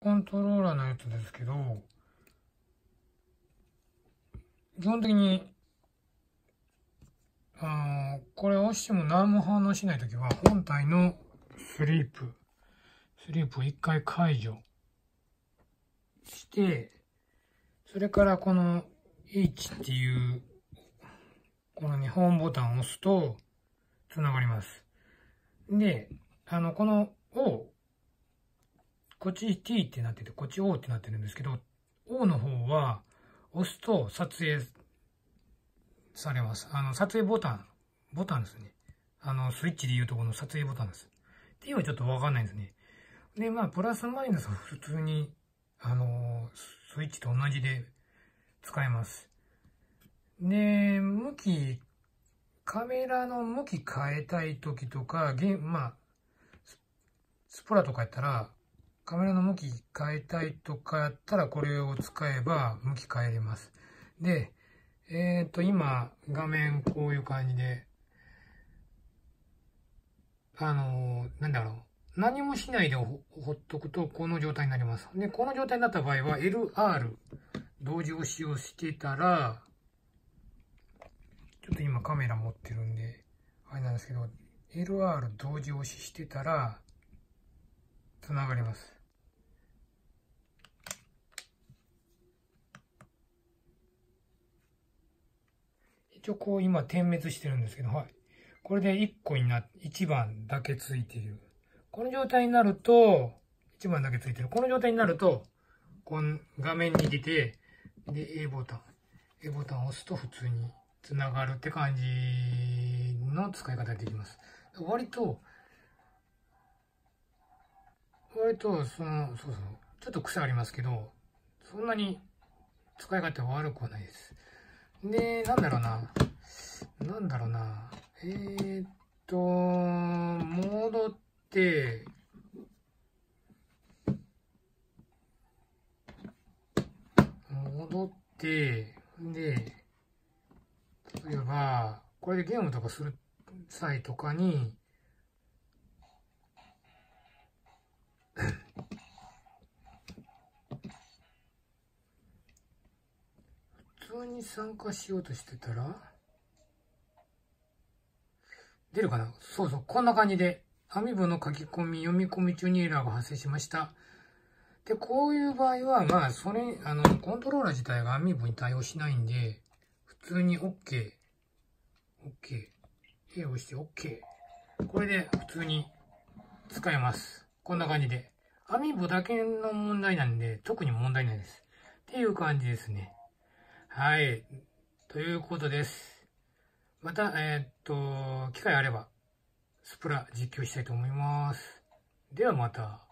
コントローラーのやつですけど、基本的に、これ押しても何も反応しないときは、本体のスリープを一回解除して、それからこの H っていう、この2本ボタンを押すと、つながります。で、この O、こっち T ってなってて、こっち O ってなってるんですけど、O の方は、押すと撮影されます。撮影ボタンですね。スイッチでいうとこの撮影ボタンです。っていうのはちょっとわかんないんですね。で、まあ、プラスマイナスは普通に、スイッチと同じで使えます。で、カメラの向き変えたいときとか、まあ、スプラとかやったら、カメラの向き変えたいとかやったら、これを使えば向き変えれます。で、今、画面こういう感じで、なんだろう。何もしないでほっとくと、この状態になります。で、この状態になった場合は、LR、同時押しをしてたら、ちょっと今カメラ持ってるんで、あれなんですけど、LR 同時押ししてたら、つながります。一応こう今点滅してるんですけど、はい。これで1番だけついている。この状態になると、1番だけついてる。この状態になると、この画面に出て、で、A ボタンを押すと普通につながるって感じの使い方できます。割と、そうそう、ちょっと癖ありますけど、そんなに使い方は悪くはないです。で、なんだろうな。戻って、で、例えば、これでゲームとかする際とかに、普通に参加しようとしてたら、出るかな？そうそう、こんな感じで、Amiibo の書き込み、読み込み中にエラーが発生しました。で、こういう場合は、まあ、コントローラー自体が Amiibo に対応しないんで、普通に OK。A を押して OK。これで普通に使えます。こんな感じで。Amiibo だけの問題なんで、特に問題ないです。っていう感じですね。はい。ということです。また、機会あれば、スプラ実況したいと思います。ではまた。